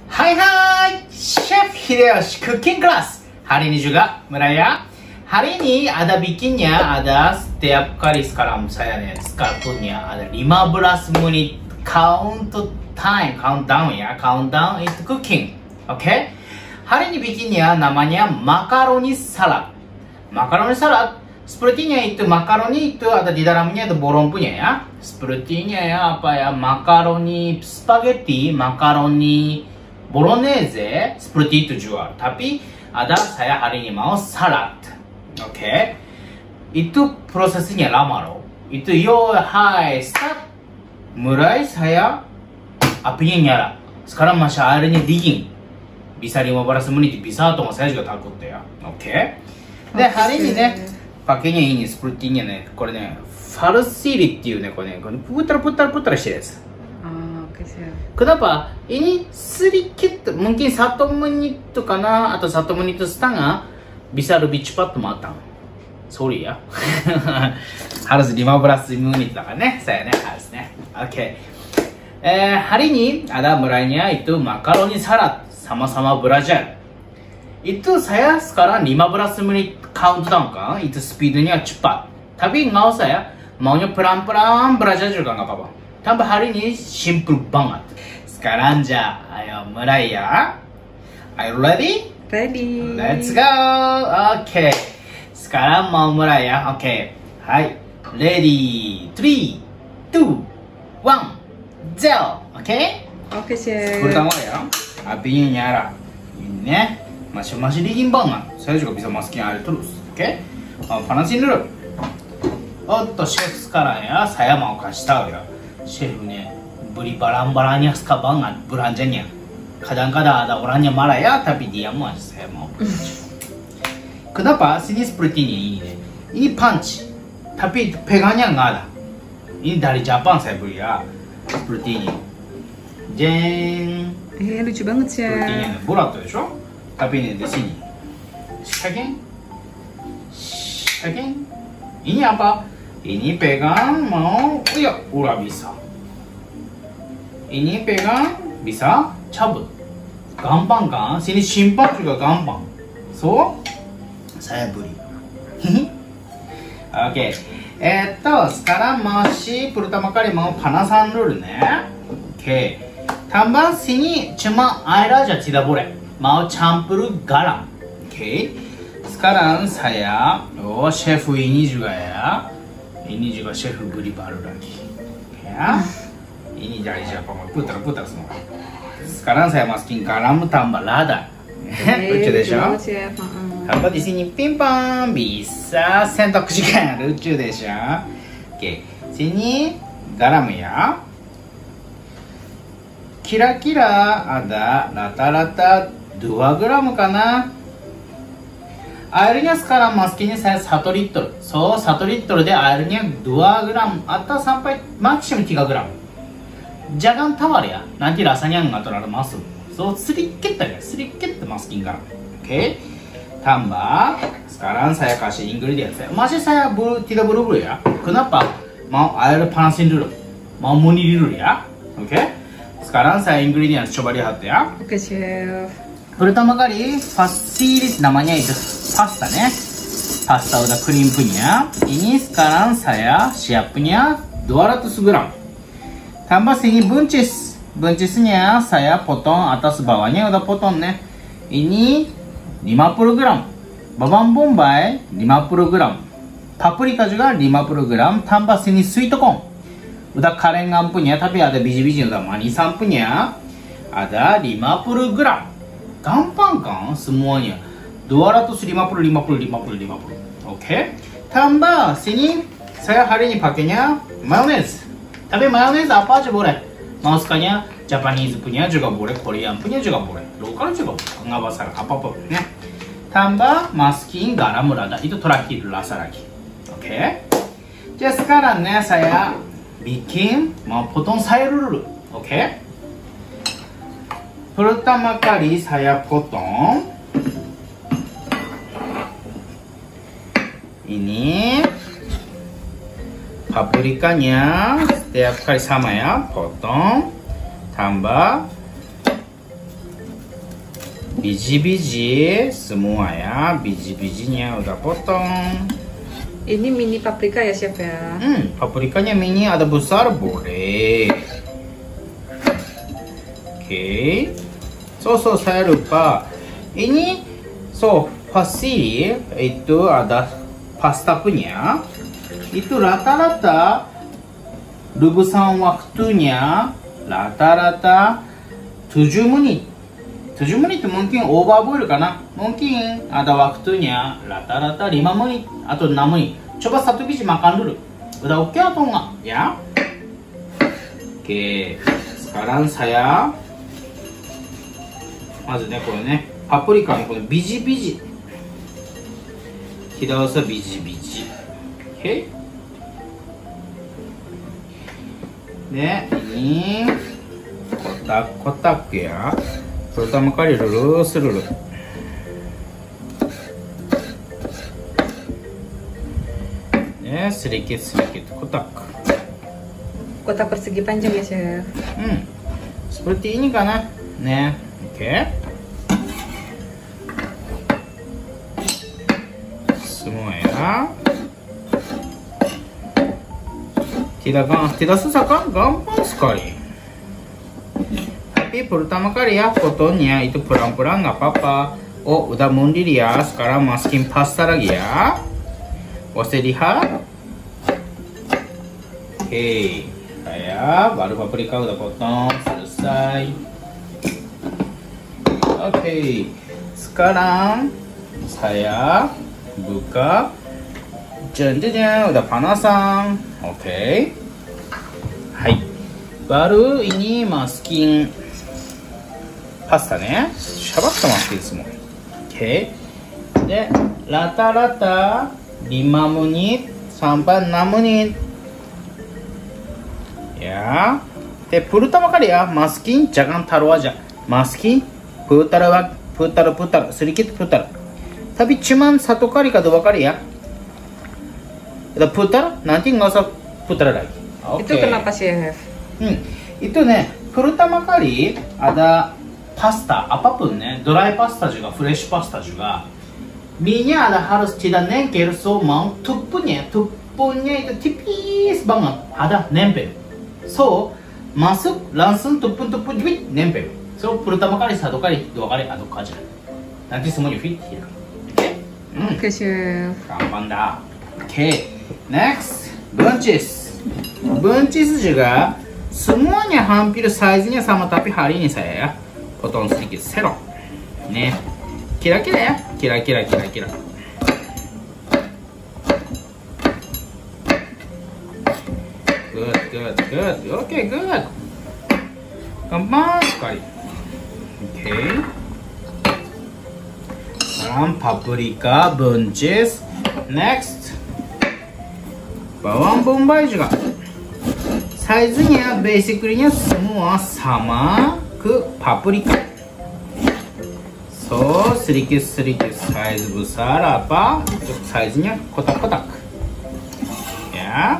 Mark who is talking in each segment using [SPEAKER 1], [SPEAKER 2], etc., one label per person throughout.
[SPEAKER 1] Hai hai, Chef Hideyoshi Cooking Class. Hari ini juga Meraya. Hari ini ada bikinnya, ada setiap kali sekarang saya punya ada 15 menit countdown ya, countdown is cooking. Oke? Hari ini bikinnya namanya makaroni salad. Makaroni salad, sepertinya itu makaroni itu ada di dalamnya itu bolong punya ya. Sepertinya ya apa ya, makaroni spaghetti, makaroni bolognese, seperti itu jual. Tapi ada saya hari ini mau salad. Oke? Itu prosesnya lama loh. Itu hai, start. Mulai saya apinya nyala. Sekarang masih airnya dingin. Bisa 15 menit, bisa atau saya juga takut ya. Oke? De, hari iniね、pakainya ini sepertinyaね、これね、ファルシリっていうね、これね、putarしてるやつ。Kenapa? Ini sedikit, mungkin 1 menit kana atau 1 menit setengah bisa lebih cepat matang. Sorry ya. Harus 15 menit lahね, sayaね, harusね. Oke. Hari ini ada mulainya itu makaroni salad sama-sama belajar. Itu saya sekarang 15 menit countdown kan, itu speednya cepat. Tapi nggak usah ya, maunya pelan-pelan belajar juga nggak apa-apa. Tambah hari ini simple banget. Sekarang aja, ayo mulai ya. Are you ready?
[SPEAKER 2] Ready.
[SPEAKER 1] Let's go. Oke. Sekarang mau mulai ya. Oke. Hai. Ready. 3, 2, 1, 0. Oke?
[SPEAKER 2] Oke, Chef.
[SPEAKER 1] Pertama ya, apinya nyala. Ini nih, masih dingin banget. Saya juga bisa masukin air terus. Oke? Panasin dulu. Chef sekarang ya, saya mau kasih tahu ya. Chef nih, beli barang-barangnya suka banget belanjanya. Kadang-kadang ada orangnya marah ya, tapi dia mau saya mau. Kenapa? Sini seperti ini nih. Ini punch, tapi pegangnya nggak ada. Ini dari Jepang saya beli ya. Seperti ini. Jeng.
[SPEAKER 2] Lucu banget sih.
[SPEAKER 1] Seperti ini, berat deしょ? Tapi ini di sini. Shaking. Ini apa? Ini pegang mau, ya udah bisa. Ini pegang bisa cabut. Gampang kan? Sini simpan juga gampang. So, saya beli. Oke. Sekarang masih pertama kali mau panasan dulu nih. Oke. Tambah sini cuma air aja tidak boleh. Mau campur garam. Oke. Sekarang saya, chef ini juga ya. Ini juga chef beli baru lagi. Ya. Ini dari Jepang, putar semua. Sekarang saya masukin garam tambah lada. Lucu deしょ? Apa di sini pimpang bisa sentok juga, lucu deしょ? Oke, sini garam ya. Kira-kira ada rata-rata 2 gram kana. Airnya sekarang masukinnya saya 1 liter. So, 1 liter de airnya 2 gram atau sampai maksimum 3 gram. Jangan tawar ya, nanti rasanya nggak terlalu masuk. So, sedikit aja, sedikit masukin garam. Oke, tambah. Sekarang saya kasih ingredients. Masih saya tidak buru-buru ya. Kenapa? Mau air panasin dulu, mau mendidih dulu ya. Oke. Sekarang saya ingredients coba lihat ya.
[SPEAKER 2] Oke, Chef.
[SPEAKER 1] Pertama kali facilis namanya itu pasta nih. Pasta udah krim punya. Ini sekarang saya siapnya 200 gram. Tambah sini buncis. Buncisnya saya potong atas bawahnya udah potong nih. Ini 50 gram. Bawang bombay 50 gram. Paprika juga 50 gram. Tambah sini sweet corn. Udah kalengan punya, tapi ada biji-biji udah manisan punya. Ada 50 gram. Gampang kan semuanya. 250. Oke. Tambah sini saya hari ini pakainya mayones. Tapi mayones apa aja boleh. Mau sukanya Japanese punya juga boleh, Korean punya juga boleh, lokal juga boleh. Nggak masalah apa-apa ya. Tambah masukin garam lada, itu terakhir rasa lagi. Oke. Jadi sekarang nih saya bikin mau potong sayur dulu. Oke. Pertama kali saya potong ini paprikanya setiap kali sama ya, potong, tambah Biji-biji semua ya, biji-bijinya udah potong.
[SPEAKER 2] Ini mini paprika ya chef ya?
[SPEAKER 1] Paprikanya mini ada besar boleh. Oke. So saya lupa. Ini pasti itu ada pasta punya. Itu rata-rata rebusan waktunya rata-rata 7 menit. 7 menit mungkin overboil karena mungkin ada waktunya rata-rata 5 menit atau 6 menit. Coba satu biji makan dulu. Udah oke atau enggak? Ya. Oke. Sekarang saya maksudnyaこれね、パプリカのこのビジビジ。Tidak usah biji-biji. Oke. Nah, ini kotak-kotak ya. Pertama kali lurus. Ya, sedikit kotak.
[SPEAKER 2] Kotak persegi panjang ya chef?
[SPEAKER 1] Seperti ini kan? Nah, oke. Semua ya. Tidak susah kan? Gampang sekali. Tapi pertama kali ya potongnya itu pelan-pelan nggak apa-apa. Oh, udah mendidih ya. Sekarang masukin pasta lagi ya. Bisa lihat. Oke, saya baru paprika udah potong selesai. Oke, sekarang saya buka. Janjinya udah panasan. Oke. Hai. Baru ini masukin pastaね。シャバッとmasukin semua. Oke. De, rata-rata 5 menit sampai 6 menit. Ya. De, pertama kali ya masukin jangan taruh aja. Masukin putar, sedikit putar. Tapi cuman satu kali atau dua kali ya. Udah putar, nanti nggak usah putar lagi.
[SPEAKER 2] Itu kenapa chef?
[SPEAKER 1] Itu nih, pertama kali ada pasta apapun nih, dry pasta juga, fresh pasta juga. Mie-nya ada harus tidak nengkel, so mau tepungnya itu tipis banget, ada nempel. So masuk langsung tepung duit nempel. So pertama kali, satu kali, dua kali aduk aja. Nanti semuanya fit ya.
[SPEAKER 2] Oke chef.
[SPEAKER 1] Gampang dah. Oke, next bunches. Bunches juga semuanya hampir size-nya sama, tapi hari ini saya ya potong sedikit sero. Nih, kira-kira ya, kira-kira. Good. Oke, good. Gampang sekali. Oke. Sekarang paprika bunches. Next, bawang bombay juga. Size-nya basically-nya semua sama ke paprika. So, sedikit size besar apa? Untuk size-nya kotak-kotak. Ya.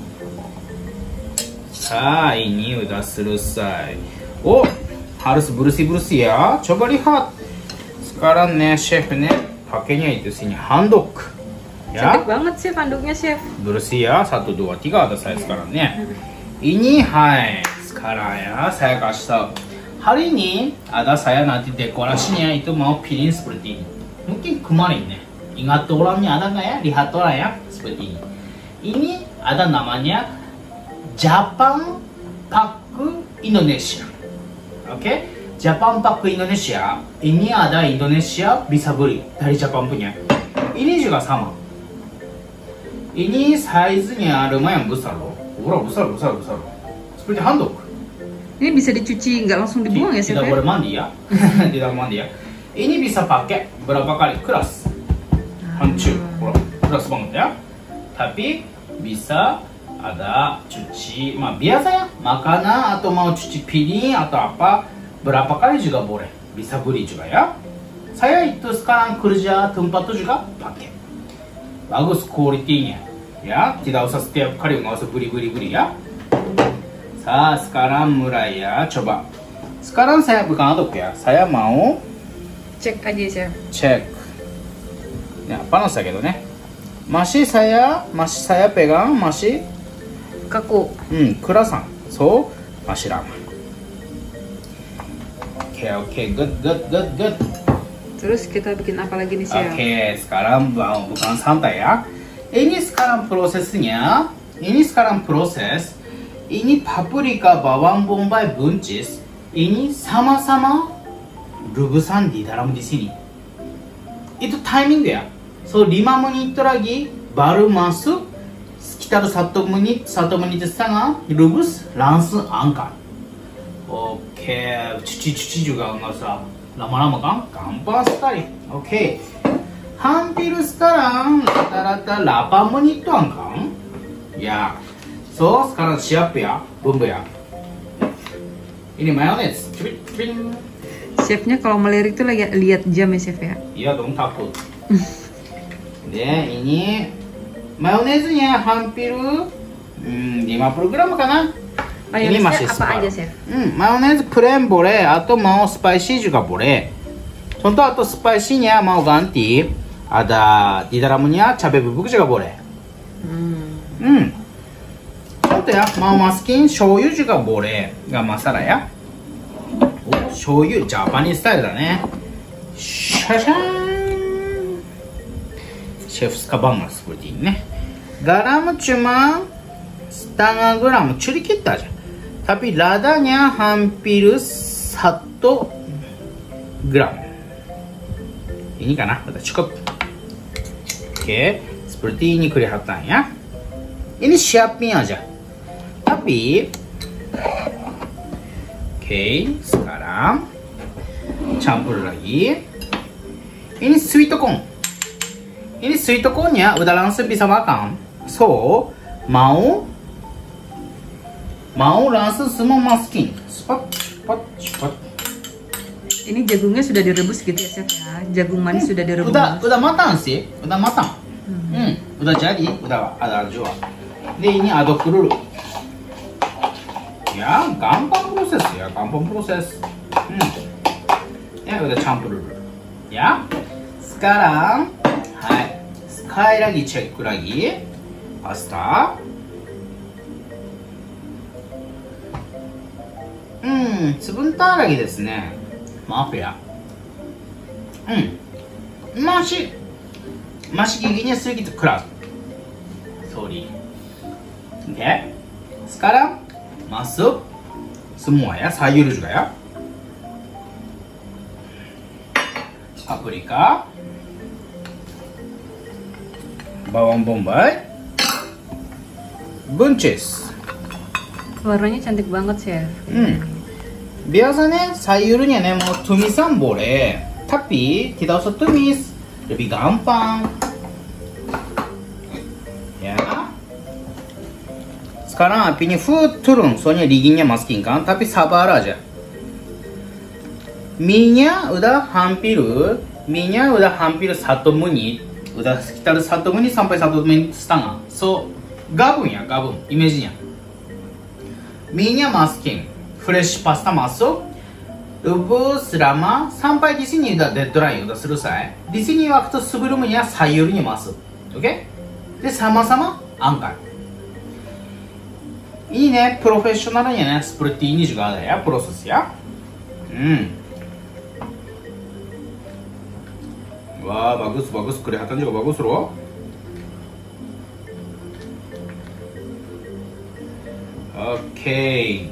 [SPEAKER 1] Nah, ini udah selesai. Oh, harus bersih-bersih ya. Coba lihat. Sekarang nih chef nih pakainya itu sini handuk. Ya.
[SPEAKER 2] Cantik banget sih handuknya chef.
[SPEAKER 1] Bersih ya. 1, 2, 3 ada saya sekarang nih. Ini hai. Sekarang ya saya kasih tahu. Hari ini ada saya nanti dekorasinya itu mau pilih seperti ini. Mungkin kemarin nih. Ingat orangnya ada nggak ya? Lihat orang ya seperti ini. Ini ada namanya Japan Pack Indonesia. Oke? Japan Pack Indonesia. Ini ada Indonesia bisa beli dari Japan punya. Ini juga sama. Ini size-nya lumayan besar loh. Besar. Seperti handuk.
[SPEAKER 2] Ini bisa dicuci, nggak langsung dibuang ya chef?
[SPEAKER 1] Tidak boleh mandi ya. Tidak mandi ya. Ini bisa pakai berapa kali keras. Hancur. Keras banget ya. Tapi bisa ada cuci, biasa ya, makanan atau mau cuci piring atau apa, berapa kali juga boleh, bisa beli juga ya. Saya itu sekarang kerja tempat itu juga pakai, bagus kualitinya, ya, tidak usah setiap kali nggak usah beli ya. Sekarang mulai ya, coba. Sekarang saya bukan aduk ya, saya mau
[SPEAKER 2] Cek aja chef.
[SPEAKER 1] Cek. Ya, panas da kedo ne. Masih saya pegang, masih
[SPEAKER 2] Kaku.
[SPEAKER 1] kerasan. So, masih lama. Oke, good.
[SPEAKER 2] Terus kita bikin apa lagi nih chef?
[SPEAKER 1] Oke, sekarang bukan santai ya. Ini sekarang prosesnya. Ini paprika, bawang bombay, buncis. Ini sama-sama rebusan di dalam di sini. Itu timing ya. So 5 menit lagi baru masuk sekitar 1 menit setengah rebus langsung angkat. Oke, cuci juga nggak usah lama-lama kan? Gampang sekali. Oke. Hampir sekarang rata-rata 8 menit doang kan? Ya. So, sekarang siap ya, bumbu ya. Ini mayones.
[SPEAKER 2] Chefnya kalau melirik tuh lagi lihat jam ya chef ya?
[SPEAKER 1] Iya dong, takut. Ini mayonesnya hampir 50 gram kan? Ini masih
[SPEAKER 2] apa aja chef?
[SPEAKER 1] Mayones plain boleh atau mau spicy juga boleh. Contoh atau spicy-nya mau ganti ada di dalamnya cabai bubuk juga boleh. Contoh ya mau masukin shoyu juga boleh, nggak masalah ya. Shoyu Japanese style da ne. Shashan. Chef suka banget seperti ini. Garam cuma setengah gram, sedikit aja. Tapi ladanya hampir 1 gram. Ini karena udah cukup. Oke, seperti ini kelihatan ya. Ini siapin aja. Tapi, oke, sekarang campur lagi. Ini sweet corn. Ini sweet cornnya udah langsung bisa makan. So, mau langsung semua masukin. Cepat.
[SPEAKER 2] Ini jagungnya sudah direbus gitu ya chef ya? Jagung manis sudah direbus.
[SPEAKER 1] Udah matang sih, udah matang. Udah jadi, udah ada jual. Ini aduk dulu. Ya, gampang proses. Ya, udah campur dulu. Ya, sekarang, sekali lagi cek lagi pasta. Sebentar lagi desu ne. Maaf ya. Masih giginya sedikit keras. Sorry. Oke. Sekarang masuk semua ya, sayur juga ya. Paprika, bawang bombay, buncis.
[SPEAKER 2] Warnanya cantik banget chef.
[SPEAKER 1] Biasanya sayurnya nih mau tumisan boleh, tapi tidak usah tumis, lebih gampang. Ya. Sekarang apinya full turun, soalnya dinginnya masukin kan, tapi sabar aja. Minyak udah hampir 1 menit, udah sekitar 1 menit sampai 1 menit setengah. So, gabung, image-nya. Minyak masukin. Fresh pasta masuk, rebus lama sampai di sini udah deadline, udah selesai. Di sini waktu sebelumnya sayurnya masuk, oke? Jadi sama-sama angkat. Ini nih profesionalnya nih seperti ini juga ada ya proses ya. Wah bagus, kelihatan juga bagus loh. Oke.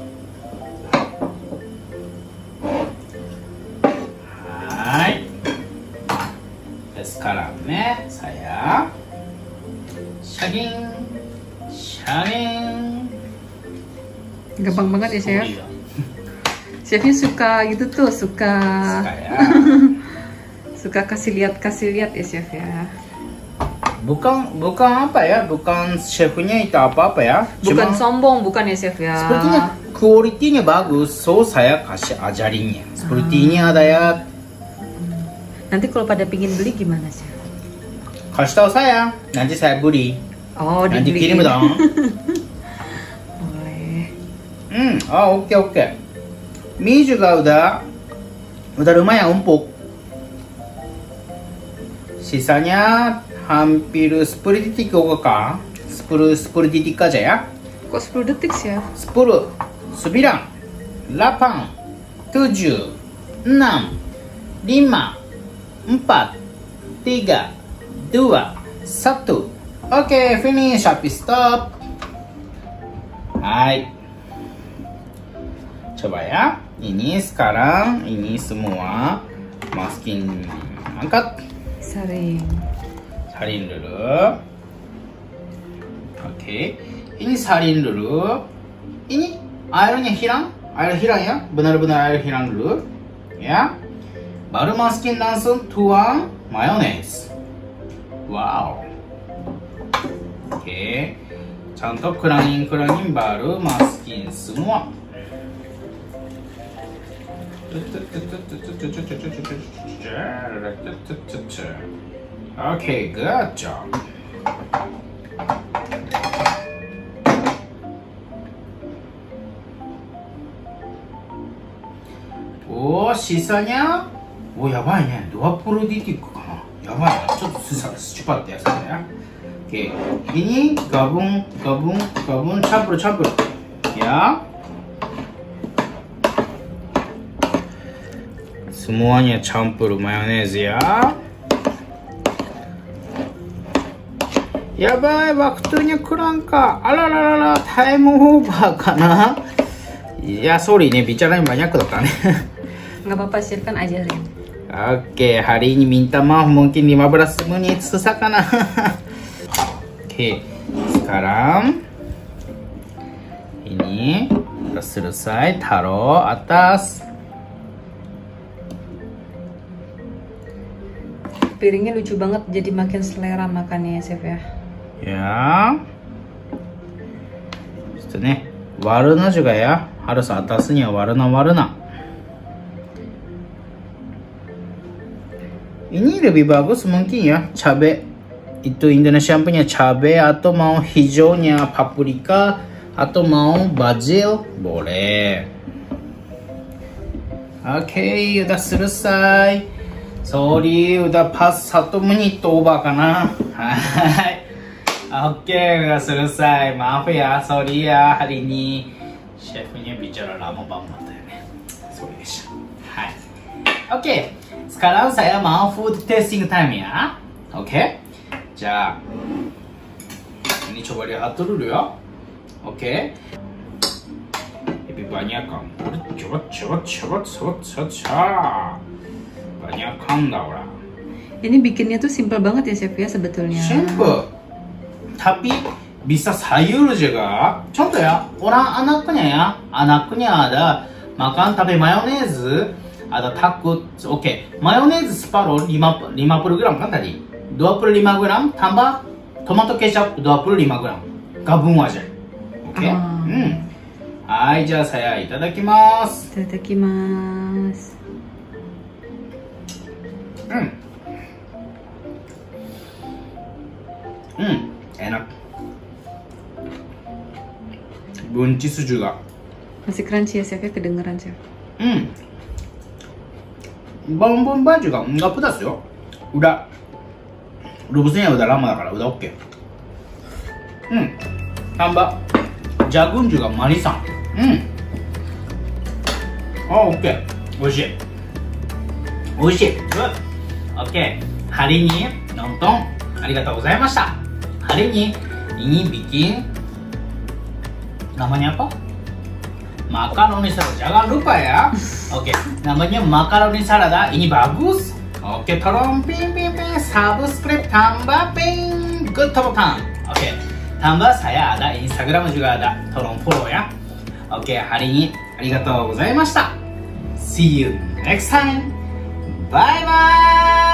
[SPEAKER 1] Sekarang nih saya shaging.
[SPEAKER 2] Gampang banget ya chef. Chefnya suka gitu tuh, suka
[SPEAKER 1] ya.
[SPEAKER 2] Suka kasih lihat ya chef ya.
[SPEAKER 1] Bukan apa ya, bukan chefnya itu apa ya.
[SPEAKER 2] Bukan sombong, bukan ya chef ya.
[SPEAKER 1] Sepertinya kualitinya bagus, so saya kasih ajarinnya. Seperti ini ada ya.
[SPEAKER 2] Nanti kalau pada pingin beli gimana chef?
[SPEAKER 1] Kasih tahu saya, nanti saya beli.
[SPEAKER 2] Oh,
[SPEAKER 1] nanti
[SPEAKER 2] dibeli.
[SPEAKER 1] kirim dong.
[SPEAKER 2] Boleh.
[SPEAKER 1] Oke. Mie juga udah lumayan empuk. Sisanya hampir 10 detik kah? 10 detik aja ya.
[SPEAKER 2] Kok 10 detik sih ya?
[SPEAKER 1] 10, 9, 8, 7, 6, 5, 4, 3, 2, 1. Oke, finish. Api stop. Hai. Coba ya. Ini sekarang, ini semua masukin, angkat.
[SPEAKER 2] Saring.
[SPEAKER 1] Salin dulu. Oke. Ini salin dulu. Ini airnya hilang. Air hilang ya. Benar-benar air hilang dulu. Ya. Baru masukin langsung tuang mayones. Wow. Oke. Contoh kurangin baru masukin semua. Okay, good job. Oh, sisanya, oh, やばいね。20 detikかな。やばいな。ちょっとcepat ya saya. Oke, ini gabung, campur. Ya. Semuanya campur mayonnaise ya. Yabai, waktunya kurang kah? Alalala, time over kana? Ya, sorry nih, bicarain banyak loh kan.
[SPEAKER 2] Nggak apa-apa, Chef, kan ajarin.
[SPEAKER 1] Oke, hari ini minta maaf mungkin 15 menit susah kana. Oke, sekarang ini udah selesai, taruh atas.
[SPEAKER 2] Piringnya lucu banget, jadi makin selera makannya ya, Chef ya.
[SPEAKER 1] Ya. Terus nih, warna juga ya. Harus atasnya warna. Ini lebih bagus mungkin ya, cabai. Itu Indonesia punya cabai atau mau hijaunya paprika atau mau basil, boleh. Oke, udah selesai. Sorry, udah pas 1 menit over kana. Hai. Oke, udah selesai. Maaf ya, sorry ya, hari ini chefnya bicara lama banget ya. Sorry guys. Hai. Oke, sekarang saya mau food tasting time ya. Oke. 자, ini coba lihat dulu ya. Oke. Lebih banyak kan. Coba. Banyak kan dah.
[SPEAKER 2] Ini bikinnya tuh simple banget ya, Chef ya, sebetulnya.
[SPEAKER 1] Simple. Tapi bisa sayur juga. Contoh ya, orang anaknya ada makan tapi mayones, ada takut. Oke, mayones separuh 50 gram kan tadi. 25 gram tambah tomato kecap 25 gram. Gabung aja. Oke. Hai,じゃあ saya itadakimasu.
[SPEAKER 2] Itadakimasu.
[SPEAKER 1] Enak. Buncis juga.
[SPEAKER 2] Masih crunchy ya, Chef ya, kedengeran, Chef.
[SPEAKER 1] Bawang-bawang juga nggak pedas yo. Udah rebusnya udah lama karena udah oke. Tambah jagung juga manisan. Oh, oke. Oishi. Good. Oke. Hari ini nonton arigatou gozaimashita. Hari ini bikin namanya apa? Makaroni salad. Jangan lupa ya. Oke, namanya makaroni salad. Ini bagus. Oke, tolong ping subscribe tambah ping good button. Oke, tambah saya ada Instagram juga ada. Tolong follow ya. Oke, hari ini arigatou gozaimashita. See you next time. Bye bye.